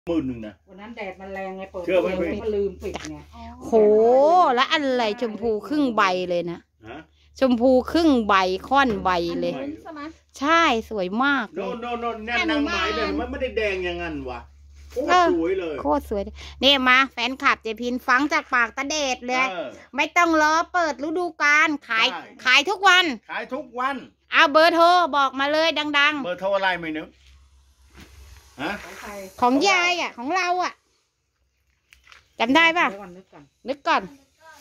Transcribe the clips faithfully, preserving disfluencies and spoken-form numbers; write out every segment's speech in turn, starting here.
หมื่นหนึ่งนะวันนั้นแดดมันแรงไงเปิดเชื่อไหมมันลืมปิดไงโหแล้วอะไรชมพูครึ่งใบเลยนะชมพูครึ่งใบค่อนใบเลยใช่สวยมากโน่นโน่นโน่นแน่นนางไม้เลยมันไม่ได้แดงอย่างนั้นวะโคตรสวยเลยโคตรสวยนี่มาแฟนคลับเจพินฟังจากปากตาเดชเลยไม่ต้องรอเปิดฤดูกาลขายขายทุกวันขายทุกวันเอาเบอร์โทรบอกมาเลยดังๆเบอร์โทรอะไรไม่นึกฮะของยายอ่ะของเราอ่ะจำได้ป่ะนึกก่อน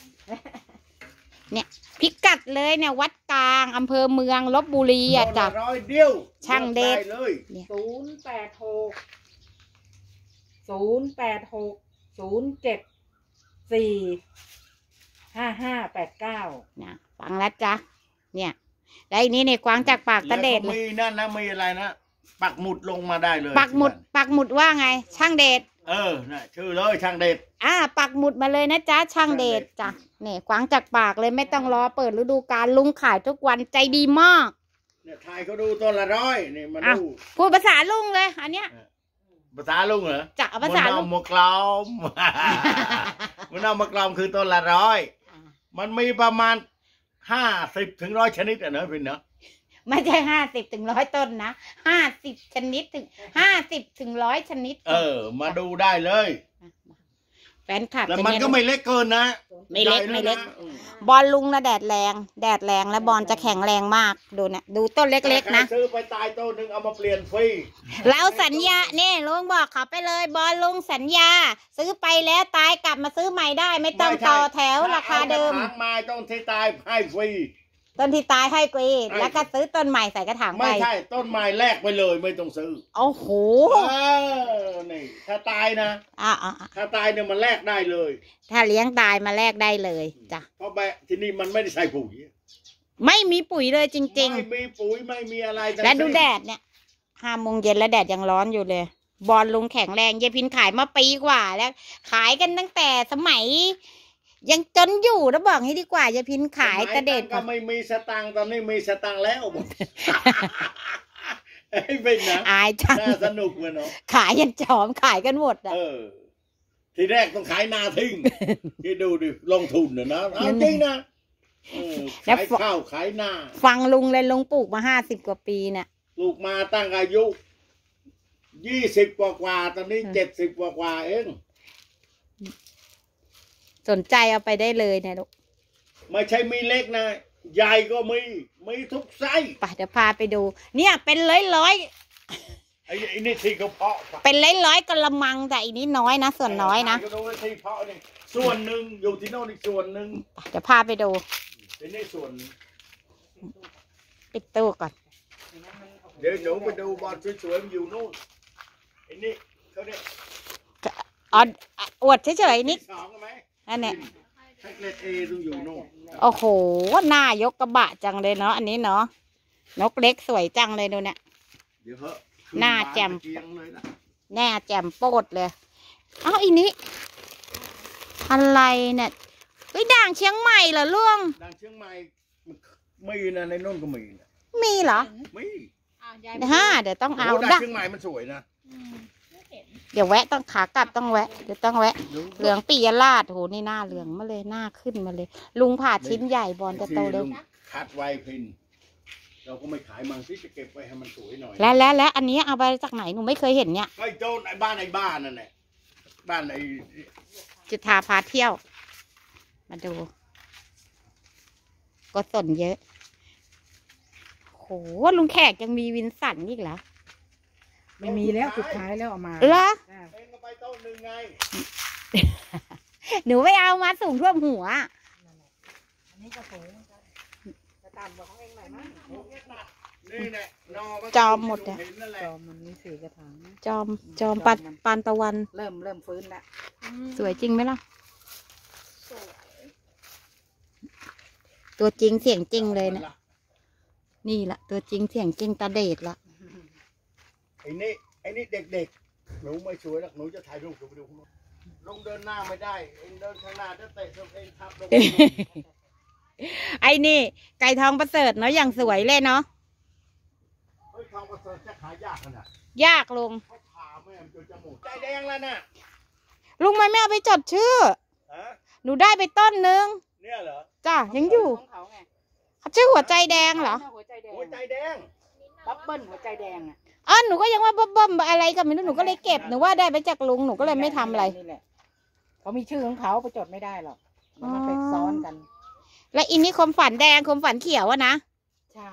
เนี่ยพิกัดเลยเนี่ยวัดกลางอำเภอเมืองลพบุรีอ่ะจ้ะร้อยเดียวช่างเด็ดเลยศูนย์แปดหกศูนย์แปดหกศูนย์เจ็ดสี่ห้าห้าแปดเก้านะฟังแล้วจ้ะเนี่ยได้นี้เนี่ยกวางจากปากตะเดชมีนั่นนะมีอะไรนะปักหมุดลงมาได้เลยปักหมุดปักหมุดว่าไงช่างเดชเออน่ะชื่อเลยช่างเดชอ่าปักหมุดมาเลยนะจ๊ะช่างเดชจ้ะเนี่ยกวางจากปากเลยไม่ต้องรอเปิดฤดูกาลลุงขายทุกวันใจดีมากเนี่ยทายเขาดูต้นละร้อยนี่มาดูพูดภาษาลุงเลยอันเนี้ยภาษาลุงเหรอจะภาษาลุงมะกลอมมันเอามะกลอมคือต้นละร้อยมันมีประมาณห้าสิบถึงร้อยชนิดอ่ะเนอะพี่เนาะไม่ใช่ห้าสิบถึงร้อยต้นนะห้าสิบชนิดถึงห้าสิบถึงร้อยชนิดเออมาดูได้เลยแฟนคลับแต่มันก็ไม่เล็กเกินนะไม่เล็กไม่เล็กบอลลุงนะแดดแรงแดดแรงแล้วบอลจะแข็งแรงมากดูนะดูต้นเล็กๆนะซื้อไปตายต้นหนึ่งเอามาเปลี่ยนฟรีแล้วสัญญาเนี่ยลุงบอกเขาไปเลยบอลลุงสัญญาซื้อไปแล้วตายกลับมาซื้อใหม่ได้ไม่ต้องต่อแถวราคาเดิมมาต้นที่ตายให้ฟรีต้นที่ตายให้ฟรีแล้วก็ซื้อต้นใหม่ใส่กระถางไปไม่ใช่ต้นใหม่แลกไปเลยไม่ต้องซื้อโอ้โหเออนี่ถ้าตายนะอ่าถ้าตายเนี่ยมันแลกได้เลยถ้าเลี้ยงตายมาแลกได้เลยจ้ะเพราะแบบที่นี่มันไม่ได้ใส่ปุ๋ยไม่มีปุ๋ยเลยจริงๆไม่มีปุ๋ยไม่มีอะไรและดูแดดเนี่ยห้าโมงเย็นแล้วแดดยังร้อนอยู่เลยบอลลุงแข็งแรงเยพินขายมาปีกว่าแล้วขายกันตั้งแต่สมัยยังจนอยู่แล้วบอกให้ดีกว่าจะพินขายตะเด็ดก็ไม่มีสตังค์ตอนนี้มีสตังค์แล้วไอ้เป็นนะอายจังน่าสนุกเลยเนาะขายยันจอมขายกันหมดอ่ะเออทีแรกต้องขายนาทิ้งที่ดูดิลงทุนนะนะเอาจริงนะขายข้าวขายนาฟังลุงเลยลุงปลูกมาห้าสิบกว่าปีเนี่ยปลูกมาตั้งอายุยี่สิบกว่ากว่าตอนนี้เจ็ดสิบกว่ากว่าเองสนใจเอาไปได้เลยเนี่ยลูกไม่ใช่มีเล็กนะใหญ่ก็มีมีทุกไซส์ไปเดี๋ยวพาไปดูเนี่ยเป็นร้อยร้อยไอ้ไอ้นี่ที่เขาเพาะเป็นร้อยร้อยกระมังแต่อีนี้น้อยนะส่วนน้อยนะที่เพาะนี่ส่วนหนึ่งอยู่ที่โน่นอีกส่วนหนึ่งเดี๋ยวพาไปดูไอ้นี่ส่วนปิดตู้ก่อนเดี๋ยวหนูไปดูบอลสวยๆอยู่โน่นไอ้นี่เขาเนี่ยอ๋ออวดเฉยๆนิดอันเนี้ยโอ้โหหน้ายกกระบะจังเลยเนาะอันนี้เนาะนกเล็กสวยจังเลยดูเนี่ยหน้าแจ่มแน่แจ่มโปดเลยเอ้าอีนี้อะไรเนี่ยเฮ้ยด่างเชียงใหม่เหรอลุงด่างเชียงใหม่มีนะในโน่นก็มีนะมีเหรอมีฮะเดี๋ยวต้องเอาด่างเชียงใหม่มันสวยนะเดี๋ยวแวะต้องขากลับต้องแวะเดี๋ยวต้องแวะเหลืองปียราชโหนี่หน้าเหลืองมาเลยหน้าขึ้นมาเลยลุงผ่าชิ้นใหญ่บอลจะโตเร็วคัดไวพินเราก็ไม่ขายมันซิจะเก็บไว้ให้มันสวยหน่อยแล้วแล้วแล้วอันนี้เอาไปจากไหนหนูไม่เคยเห็นเนี่ยไอ้โจนไอ้บ้านไอ้บ้านนั่นแหละบ้านไอ้จุฑาพาเที่ยวมาดูก็สนเยอะโหลุงแขกยังมีวินสันอีกเหรอไม่มีแล้วสุดท้ายแล้วเอามาเหรอเองก็ไปโต๊ะหนึ่งไงหนูไม่เอามาสูงท่วมหัวอันนี้ก็สูงจะต่ำกว่าของเองหน่อยมั้งนี่แหละจอมหมดอ่ะจอมมันมีสี่กระถางจอมจอมปันปานตะวันเริ่มเริ่มฟื้นแล้วสวยจริงไหมล่ะตัวจริงเสียงจริงเลยนะนี่ละตัวจริงเสียงจริงตาเดชละไอ้นี่ไอ้นี่เด็กๆหนูไม่สวยหรอกหนูจะถ่ายรูปไปดูคุณลงเดินหน้าไม่ได้เองเดินข้างหน้าจะเตะตัวเองทับลงไอ้นี่ไก่ทองประเสริฐเนาะอย่างสวยเลยเนาะเฮ้ยทองประเสริฐจะขายยากขนาดยากลงเขาผ่าไม่ม่มันจนจมูกใจแดงแล้วน่ะลุงไม่ไม่เอาไปจดชื่อฮะหนูได้ไปต้นนึงเนี่ยเหรอจ้ะยังอยู่ของเขาไงเขาชื่อหัวใจแดงเหรอหัวใจแดงหัวใจแดงบับเบิ้ลหัวใจแดงอ่ะอ๋อหนูก็ยังว่าบ๊อบบ๊อบอะไรก็ไม่รู้หนูก็เลยเก็บหนูว่าได้ไปจากลุงหนูก็เลยไม่ทำอะไรนี่แหละเขามีชื่อของเขาไปจดไม่ได้หรอกมันไปซ้อนกันและอินนี่คมฝันแดงคมฝันเขียวอะนะใช่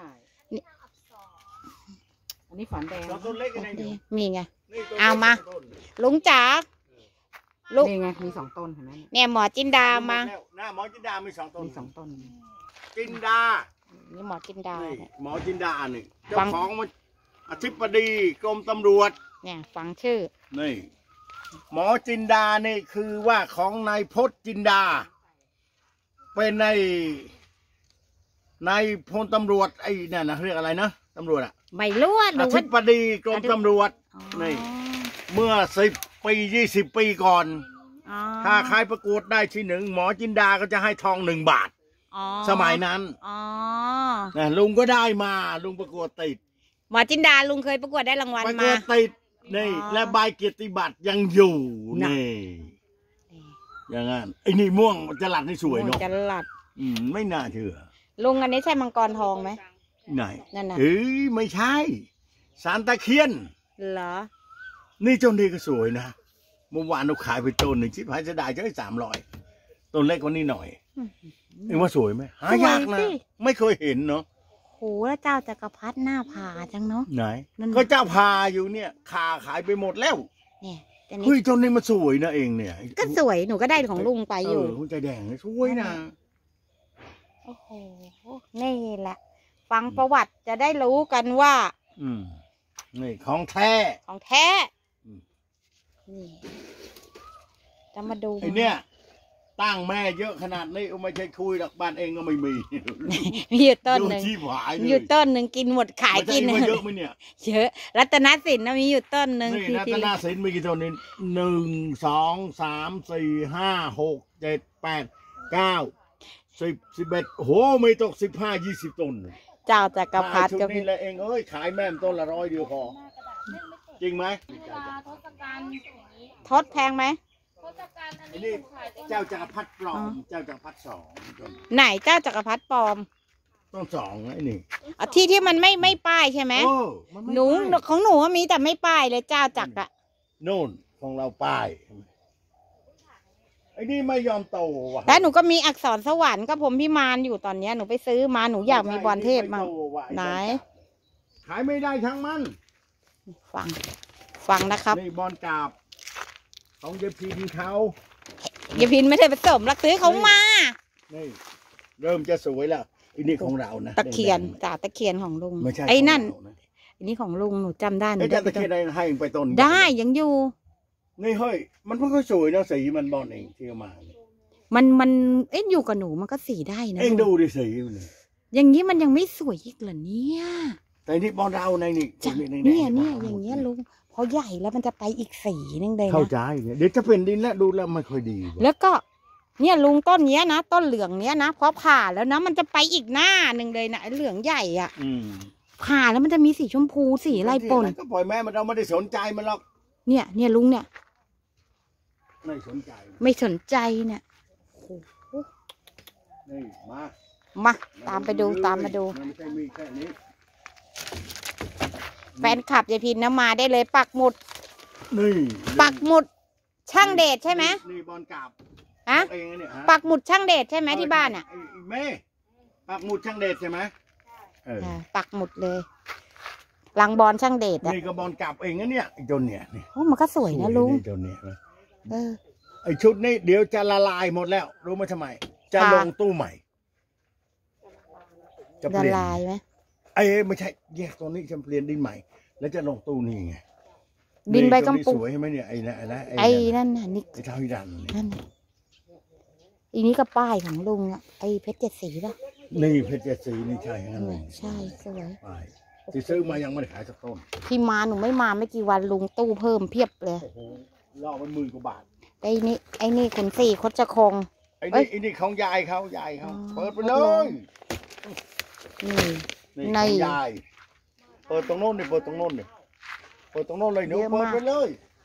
อันนี้ฝันแดงสองต้นเล็กยังไงอยู่มีไงนี่ต้นเอามาสงต้นลุงจ๋าลุงนี่ไงมีสองต้นเห็นไหมเนี่ยหมอจินดามาแล้วหน้าหมอจินดามีสองต้นมีสองต้นจินดานี่หมอจินดานี่เนี่ยหมอจินดานี่ฟัเจ้าง ของมันอธิบดีกรมตำรวจเนี่ยฟังชื่อนี่ หมอจินดานี่คือว่าของนายพจน์จินดา เป็นในนายพลตำรวจไอ้นั่นนะเรียกอะไรนะตำรวจอะไม่รู้อะหอนูธิบดีกรมตำรวจอ๋อนี่ เมื่อสิบปียี่สิบปีก่อนอ๋อถ้าใครประกวดได้ที่หนึ่งหมอจินดาก็จะให้ทองหนึ่งบาทอ๋อสมัยนั้นอ๋อนะลุงก็ได้มาลุงประกวดติดหมอจินดาลุงเคยประกวดได้รางวัลประกมาวดติดนี่อ๋อและใบเกียรติบัตรยังอยู่น่ะนี่อย่างนั้นไอ้นี่ม่วงจลัดนี่สวยเนาะจะหลัดอืมไม่น่าเชื่อลุงอันนี้ใช่มังกรทองไหมไหนนั่นน่ะเอ้ยไม่ใช่สารตะเคียนเหรอนี่ต้นนี้ก็สวยนะเมื่อวานเราขายไปต้นหนึ่งชิบหายจะได้จะได้สามร้อยต้นเล็กกว่านี้หน่อยเอ็งว่าสวยไหมหายากนะไม่เคยเห็นเนาะโหแล้วเจ้าจักรพรรดิหน้าผาจังเนาะไหนนั่นก็เจ้าพาอยู่เนี่ยขาขายไปหมดแล้วเนี่ยแต่นี่เฮ้ยต้นนี้มันสวยนะเองเนี่ยก็สวยหนูก็ได้ของลุงไปอยู่เออหัวใจแดงเนี่ยสวยนะโอ้โห นี่แหละ ฟังประวัติจะได้รู้กันว่าอืมนี่ของแท้ของแท้อืมนี่จะมาดูไอเนี่ยตั้งแม่เยอะขนาดนี้ไม่ใช่คุยหรอกบ้านเองก็ไม่มีมีอยู่ต้นหนึ่งโยที่ผายเลอยู่ยต้นหนึ่งกินหมดขายกินไม่ใช่ว่าเยอะไหมเนี่ยเยอะรัตนสินนะมีอยู่ต้นหนึ่งนี่ที่นะที่ตนาสินมีกี่ต้นนี่หนึ่งสองสามสี่ห้าหกเจ็ดแปดเก้าสิบสิบเอ็ดโอ้โหไม่ตกสิบห้ายี่สิบต้นเจ้าจักรพรรดิชุดก็นี้แหละเองเอ้ยขายแม่มต้นละร้อยเดียวพอจริงไหมทดแพงไหมไอ้นี่เจ้าจักรพรรดิปลอมเจ้าจักรพรรดิสองต้นไหนเจ้าจักรพรรดิปลอมต้นสองไอ้นี่อ่ะที่ที่มันไม่ไม่ป้ายใช่ไหมโอ้มัไม่หนูได้ของหนูมีแต่ไม่ป้ายเลยเจ้าจักรอะโน่นของเราป้ายไอ้นี่ไม่ยอมโตว่ะแล้วหนูก็มีอักษรสวรรค์กับผมพิมานอยู่ตอนเนี้ยหนูไปซื้อมาหนูอยากมีบอลเทพมั่งไโตว่ะอ้ไหนขายไม่ได้ทั้งมันฟัง ฟังนะครับนี่บอลกาบของเย็บพีดีเขาอย่าพินไม่ได้ผสมรักซื้อเขามานี่เริ่มจะสวยแล้วอันนี้ของเรานะตะเคียนแดงๆจ่าตะเคียนของลุงไม่ใช่ไอ้นั่นของเราะอันนี้ของลุงหนูจำได้หนูไอ้ได้เจ้าตะเคียนได้ให้ไปต้นได้ยังอยู่นี่เฮ้ยมันไม่ค่อยสวยนะสีมันบอลเองที่เอามาเนี่ยมันมันเอ๊ะอยู่กับหนูมันก็สีได้นะเอ็งลุดูงดิสีมันนี่อย่างนี้มันยังไม่สวยอีกเหรอเนี่ยแต่นี่บอลเราในนี่จ้ะในเนี่ยในเนี่ยอย่างเงี้ยลุงพอใหญ่แล้วมันจะไปอีกสีนึงเลยเข้านะใจเนี่ยเดี๋ยวจะเป็นดินแล้วดูแล้วไม่ค่อยดีว่ะแล้วก็ เนี่ยลุงต้นเนี้ยนะต้นเหลืองเนี้ยนะพอผ่าแล้วนะมันจะไปอีกหน้าหนึ่งเลยนะไอ้เหลืองใหญ่อ่ะอืมผ่าแล้วมันจะมีสีชมพูสีอะไรปนก็ปล่อยแม่มันเราไม่ได้สนใจมันหรอกเนี่ยเนี่ยลุงเนี่ยไม่สนใจไม่สนใจเนี่ยนี่มามาตามไปดูตามมาดูนไม่ใช่มีแค่นี้แฟนคลับยายพินนะมาได้เลยปักหมุดนี่ปักหมุด ช่างเดชใช่ไหมนี่บอลกาบฮะเองเนี่ยฮะปักหมุดช่างเดชใช่ไหมที่บ้านอ่ะไอ้แม่ปักหมุดช่างเดชใช่ไหมเอออ่าปักหมุดเลยลังบอลช่างเดชอ่ะนี่ก็บอลกาบเองนะเนี่ยไอ้จนเนี่ยนี่โอ้มันก็สวยนะลุงไอ้จนเนี่ยนะเออไอ้ชุดนี้เดี๋ยวจะละลายหมดแล้ว รู้ไหมทำไม จะค่ะลงตู้ใหม่ จะเปละลี่ยนลายไหมไอ้ไม่ใช่แยกตัวนี้จะเปลี่ยนดินใหม่ แล้วจะลงตู้นี่ไงดินใบกำปุสกวยใช่ไหมเนี่ยไอ้นะไอ้นะไอ้นั่นน่ะนี่ไอ้เท้าฮิดันนี่นั่นน่ะอีนี้ก็ป้ายของลุงอ่ะไอ้เพชรเจ็ดสีป่ะนี่เพชรเจ็ดสีนี่ใช่งั้นเลยใช่สวยไปที่ซื้อมายังไม่ได้ขายสักต้นพี่มาหนูไม่มาไม่กี่วันลุงตู้เพิ่มเพียบเลยโอ้โหล่อไปหมื่นกว่าบาทไอ้นี่ไอ้นี่ขุนสี่คดจะคงไอ้เอ้นี่ยไอ้นี่ของยายเขายายเขาอ๋อเปิดไปเลยนี่นี่ในของยายเปิดตรงโน้นดิเปิดตรงโน้นดิเปิดตรงโน้นเลยหนูเยอะเปิมาดกไปเลย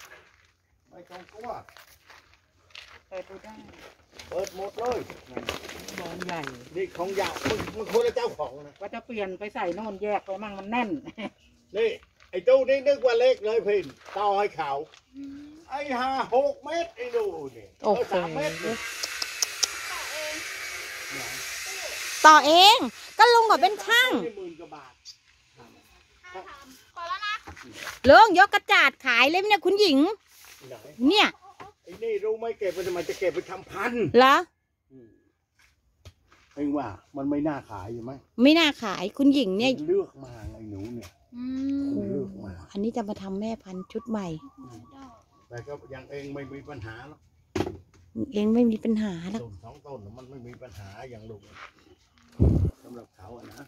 ไม่ต้องกลัวเปิดดูได้เปิดหมดเลยบอลใหญ่นี่ของยาวมึงมึงคนละเจ้าของนะว่าจะเปลี่ยนไปใส่โน่นแยกไปมั่งมันแน่นนี่ไอ้ตู้นี่นึกว่าเล็กเลยพินต่อให้เขาไอ้ห้าหกเมตรไอ้ดูนี่โอ้โหสามเมตรนี่ต่อเอง ก็ลุงก็เป็นช่างนี่หมื่นกว่าบาทพอแล้วนะลุงยกกระจาดขายเลยเนี่ยคุณหญิงไหนเนี่ยไอ้นี่รู้ไหมเก็บไปทำไมจะเก็บไปทำพันธุ์เหรอเองว่ามันไม่น่าขายอยู่ไหมไม่น่าขายคุณหญิงเนี่ยเลือกมาไอ้หนูเนี่ยอืมเลือกมาอันนี้จะมาทำแม่พันธุ์ชุดใหม่แต่ก็ยังเองไม่มีปัญหาหรอกเองไม่มีปัญหาหรอกต้นสองต้นน่ะมันไม่มีปัญหาอย่างลูกสำหรับเขาอะนะ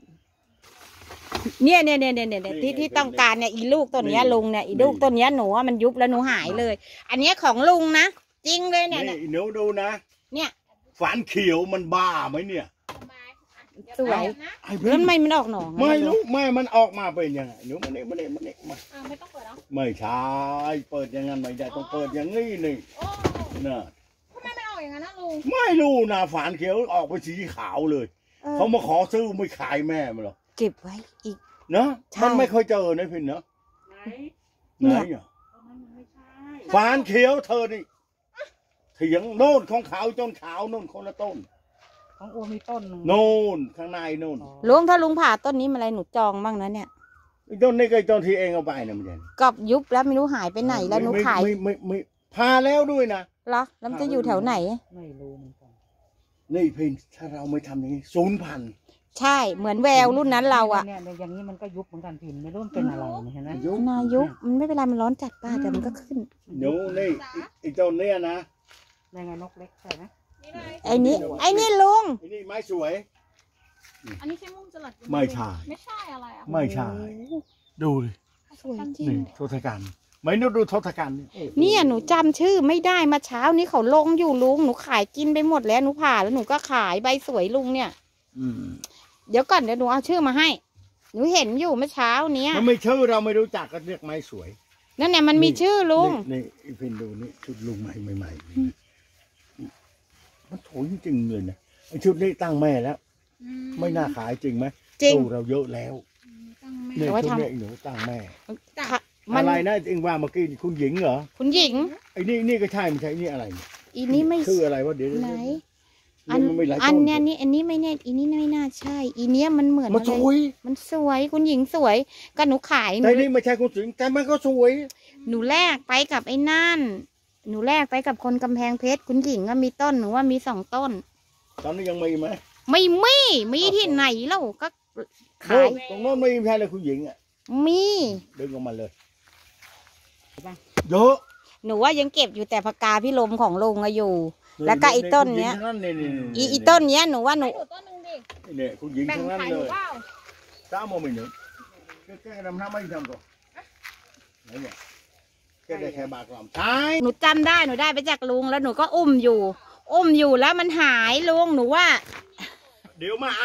เนี่ยเนี่ยเนี่ยเนี่ยเนี่ยที่ที่ต้องการเนี่ยอีลูกต้นเนี้ยนี่ลุงเนี่ยอีนี่ลูกต้นเนี้ยหนูว่ามันยุบแล้วหนูหายเลย อันเนี้ยของลุงนะจริงเลยเนี่ยนี่เนี่ยหนูดูนะเนี่ยฝานเขียวมันบ้าไหมเนี่ยสวยนะไอ้แล้วเพื่อนทำไมมันออกหนองอะไม่รู้แม่มันออกมาเป็นยังไงหนูมาเนี่ยมาเนี่ยมาเนี่ยมาอ่าไม่ต้องเปิดแล้วไม่ใช่เปิดอย่างนั้นไม่ได้ต้องเปิดอย่างนี้นี่โอ้นะทำไมไม่ออกอย่างนั้นนะลุงไม่รู้นะฝานเขียวออกไปสีขาวเลยเออเขามาขอซื้อไม่ขายแม่มันหรอกเก็บไว้อีกเนาะใช่มันไม่เคยเจอนะพี่เนาะไหนไหนเนี่ยอ่ะตอนนั้นมันไม่ใช่ฝานเขียวเธอนี่เถียงโน่นของขาวจนขาวโน่นคนละต้นของโอมีต้นหนึ่งโน่นข้างในโน่นลุงถ้าลุงผ่าต้นนี้มาอะไรหนูจองบ้างนะเนี่ยไอ้ต้นนี้ก็ไอ้ต้นที่เองเอาไปนะมันจะกอบยุบแล้วไม่รู้หายไปไหนแล้วหนูไม่ขายไม่ไม่ไม่พาแล้วด้วยนะเหรอแล้วมันจะอยู่แถวไหนไม่รู้เหมือนกันนี่พี่ถ้าเราไม่ทำอย่างนี้ศูนย์พันใช่เหมือนแววรุ่นนั้นเราอะเนี่ยเนี่ยอย่างนี้มันก็ยุบเหมือนกันพินไม่รู้มันเป็นอะไรเนี่ยเห็นไหมยุบนายุบมันไม่เป็นไรมันร้อนจัดป้าแต่มันก็ขึ้นหนูนี่ไอ้ต้นเนี้ยนะยังไงนกเล็กใช่ไหมนี่เลยไอ้นี่ไอ้นี่ลุงไอ้นี่ไม้สวยอันนี้ใช่มุ่งจลัดไม่ใช่ไม่ใช่อะไรอ่ะไม่ใช่ ดูดิสวยจริงนี่ทศกัณฐ์ไม่นึกดูทศกัณฐ์นี่โอ้โหเนี่ยหนูจำชื่อไม่ได้มาเช้านี้เขาลงอยู่ลุงหนูขายกินไปหมดแล้วหนูผ่าแล้วหนูก็ขายใบสวยลุงเนี่ยอืมเดี๋ยวก่อนเดี๋ยวหนูเอาชื่อมาให้ หนูเห็นอยู่เมื่อเช้าเนี้ยมันไม่ชื่อเราไม่รู้จักก็เรียกไม้สวยนั่นเนี่ยมันมีชื่อลุงนี่นี่ไอ้พินดูนี่ชุดลุงใหม่ใหม่ๆมันสวยจริงๆเลยนะไอ้ชุดนี้ตั้งแม่แล้วอืไม่น่าขายจริงไหมจริงตู้เราเยอะแล้วตั้งแม่เนี่ยเอาไว้ชุดทำนี้ไอ้หนูตั้งแม่ค่ะมันอะไรนะเองว่าเมื่อกี้คุณหญิงเหรอคุณหญิงไอ้นี่นี่ก็ใช่ไม่ใช่นี่อะไรเนี่ยอีนี้ไม่ชื่ออะไรวะเดี๋ยวไหนอัอันนมันไม่หลายอันต้นเนี้ยนี่อันนี้ไม่แน่อีนี้ไม่น่าใช่ อีเนี้ยมันเหมือนมันสอะไรวยมันสวยคุณหญิงสวยก็หนูขายหนูแต่นี่ไม่ใช่คุณสิงแต่มันก็สวยหนูแลกไปกับไอ้นั่น หนูแลกไปกับคนกำแพงเพชรคุณหญิงก็มีต้นหนูว่ามีสองต้นตอนนี้ยังมีไหมไม่มีมีที่ไหนแล้วก็ขายโน่นตรงโน้นไม่ใช่เลยคุณหญิงอ่ะมีดึงออกมาเลยเยอะหนูว่ายังเก็บอยู่แต่ปากกาพี่ลมของลุงอะอยู่ แล้วก็ไอ้ต้นเนี้ยคุณหญิงทั้งนี่อีอีต้นเนี้ยหนูว่าหนูให้หนูต้นหนึ่งดิเนี่ยคุณหญิงแบ่งทั้งนั้นขายหเลนูยเปล่าสามโมงไม่หนึ่งแค่ทำหน้าไม่ทำก่อนไหนเนี่ยแค่ได้แค่บากลำใช่หนูจำได้หนูได้ไปจากลุงแล้วหนูก็อุ้มอยู่ อุ้มอยู่แล้วมันหายลุงหนูว่าเดี๋ยวมาเอา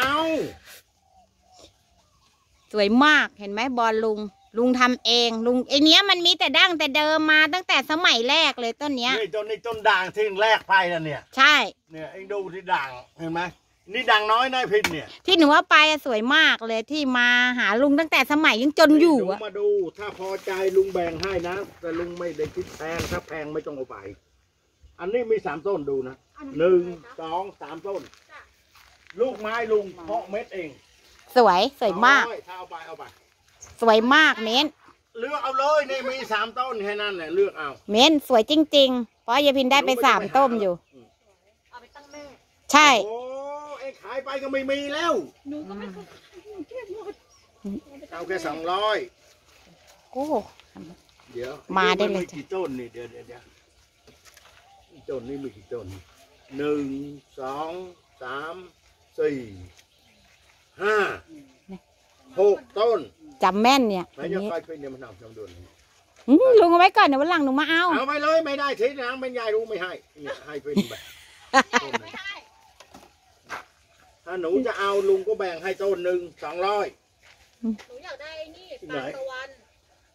สวยมากเห็นไหมบอลลุง ลุงทำเองลุงไอเนี้ยมันมีแต่ดั้งแต่เดิมมาตั้งแต่สมัยแรกเลยต้นเนี้ยนี่ต้นนี้ต้นด่างที่แรกไปแล้วเนี่ยใช่เนี่ยเองดูที่ด่างเห็นไหมนี่ด่างน้อยนายพินเนี่ยที่หนูว่าไปอะสวยมากเลยที่มาหาลุงตั้งแต่สมัยยังจนอยู่ดูอะมาดูถ้าพอใจลุงแบ่งให้นะแต่ลุงไม่ได้คิดแพงถ้าแพงไม่ต้องเอาไป อันนี้มีสามต้นดูนะหนึ่งสองสามต้น ลูกไม้ลุงเพาะเม็ดเองสวยสวยมากเอร้อยถ้าเอาไปเอาไปสวยมากเม้นเลือกเอาเลยนี่มีสามต้นแค่นั้นแหละเลือกเอาเม้นสวยจริงๆ เพราะยายพินได้ไปสามต้มอยู่เอาไปตั้งแม่ใช่โอ้ไอ้ขายไปก็ไม่มีแล้วหนูก็ไม่เคยหนูเก็บหมดเอาแค่สองร้อยโอ้เดี๋ยวมาได้เลยนกี่ต้นนี่เดี๋ยวเดี๋ยวเดี๋ยวต้นนี้มีกี่ต้นหนึ่งสองสามสี่ห้าหกต้นจำแม่นเนี่ยไหนจะค่อยเป็นเดี๋ยวมันเอาจำนวนอืมลุงเอาไว้ก่อนเดี๋ยววันหลังหนูมาเอาเอาไปเลยไม่ได้ทีนางเป็นยายรู้ไม่ให้เนี่ยให้เป็นแบบต้นหนึ่งไม่ได้ถ้าหนูจะเอาลุงก็แบ่งให้ต้นหนึ่งสองร้อยหนูอยากได้ไอ้นี่ตาลตะวัน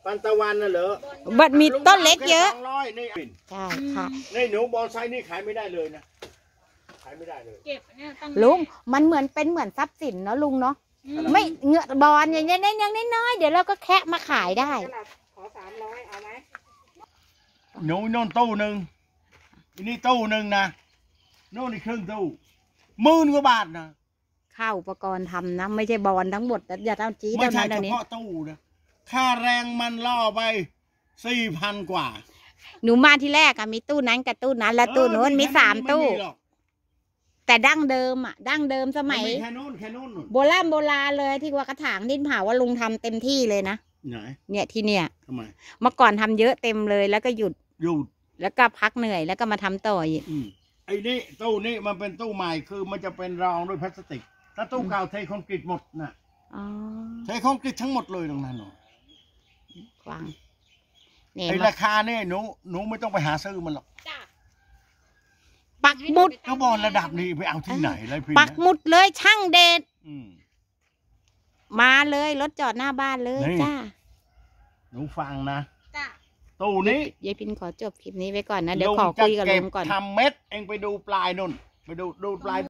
ปันตะวันน่ะเหรอบัดมีต้นเล็กเยอะสองร้อยนี่ใช่ค่ะนี่หนูบอนไซนี่ขายไม่ได้เลยนะขายไม่ได้เลยเก็บเนี่ยตั้งลุงมันเหมือนเป็นเหมือนทรัพย์สินเนาะลุงเนาะไม่เงือกบอลอย่างเงี้ยยังน้อยๆเดี๋ยวเราก็แคะมาขายได้ขอสามร้อยเอาไหมหนูโน่นตู้หนึ่งอันนี้ตู้หนึ่งนะโน่นอีกครึ่งตู้หมื่นกว่าบาทนะค่าอุปกรณ์ทำนะไม่ใช่บอลทั้งหมดนะอย่าเอาจี้ไม่เท่าใช่นั้นเฉเดี๋ยวนี้พาะตู้นะค่าแรงมันล่อไปสี่พันกว่าหนูมาที่แรกอะมีตู้นั้นกับตู้นั้น แล้วตู้โน้นมีสามตู้ไหรอกแต่ดั้งเดิมอะดั้งเดิมสมัยนแค่โน่นแค่โน่นนู่นโบราณโบราณเลยที่ว่ากระถางดินเผาว่าลุงทำเต็มที่เลยนะไหนเนี่ยที่เนี่ยทำไมเมื่อก่อนทำเยอะเต็มเลยแล้วก็หยุดอยู่แล้วก็พักเหนื่อยแล้วก็มาทำต่ออีกอืมไอ้นี่ตู้นี่มันเป็นตู้ใหม่คือมันจะเป็นรองด้วยพลาสติก ถ้าตู้เก่าเทคอนกรีตหมดน่ะอ๋อเทคอนกรีตทั้งหมดเลยตรงนั้นเนาะกวางเนี่ยไอ้มาราคาเนี่ยหนูหนูไม่ต้องไปหาซื้อมันหรอกจ้ะปักหมุดก็บอลระดับนี้ไปเอาที่ไหนไรพี่ปักหมุดเลยช่างเด็ดอืมมาเลยรถจอดหน้าบ้านเลยนี่จ้าหนูฟังนะจ้ะตู้นี้ยายพินขอจบคลิปนี้ไว้ก่อนนะ เดี๋ยวขอคุยกับลุงก่อนทำเม็ดเองไปดูปลายนุ่น ไปดูดูปลาย